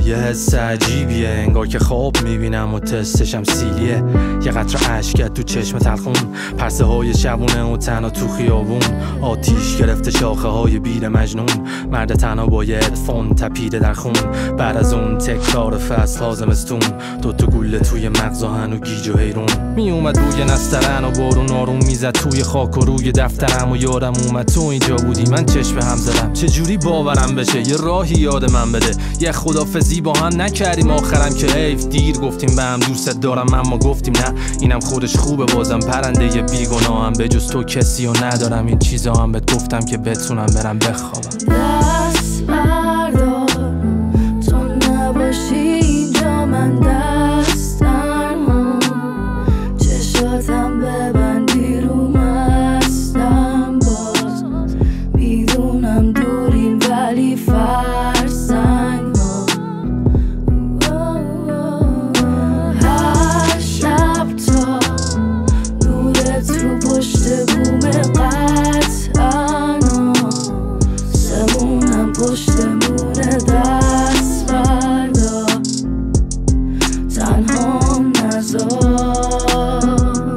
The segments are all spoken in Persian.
یه حس عجیبیه، انگار که خواب میبینم و تستشم سیلیه. یه قطره اشکت تو چشم تلخون، پرسه های شبونه و تنها تو خیابون. آتیش گرفته شاخه های بیر مجنون، مرد تنها با یه ادفون تپیده در خون. بعد از اون تکرار فصل ها زمستون، دوتا گوله توی مغز آهن و گیج و حیرون. میومد روی نسترن و بارون آروم میزد توی خاک و روی دفترم و یادم اومد تو اینجا بودی. من چشم هم زدم، چجوری باورم بشه یه راهی یاد من بده. یه خدافزی با هم نکردیم آخرم که حیف، دیر گفتیم به هم دوست دارم اما گفتیم نه. اینم خودش خوبه بازم پرنده یه بیگناهم، به جز تو کسی و ندارم. این چیزا هم بهت گفتم که بتونم برم بخوابم. دست بردار تو نباشی اینجا، من دستم چشاتم ببندی رو مستم. باز میدونم دوریم ولی فرسنگ هر شب تا نورت رو پشت بوم قطعا سمونم پشت مونه. دست بردار تنهام نذار.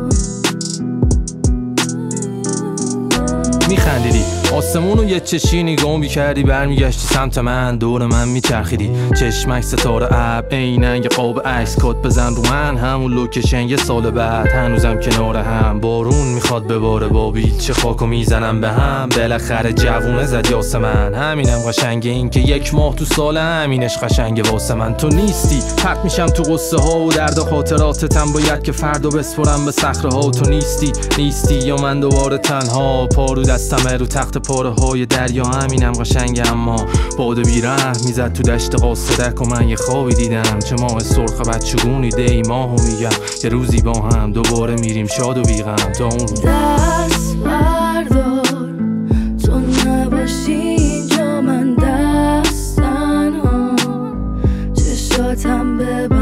میخندیدی آسمونو یه چشی نگاه میکردی، برمیگشتی سمت من، دور من میچرخیدی. چشمک ستاره اب عیننگ قاب عکس کات بزن رو من، همون لوکیشن یه سال بعد هنوزم کنار هم. بارون میخواد بباره بابی، چه خاکو میزنم به هم. بالاخره جوونه زد یاسمن، همینم قشنگه این که یک ماه تو سال همینش قشنگه واسه من. تو نیستی پرت میشم تو قصه ها و درد خاطراتتم، باید که فردا بسپرم به صخره ها. تو نیستی یا من دوباره تنها، پارو دستمه رو تخت پاره های دریا. همینم قشنگه اما باد بیره میزد تو دشت قاصدک و من یه خوابی دیدم. چه ماه سرخ بچگونی دی ماهو میگم، یه روزی با هم دوباره میریم شاد و بیغم تا اون روز. دست بردار تو نباشی اینجا، من دستن ها چشاتم ببند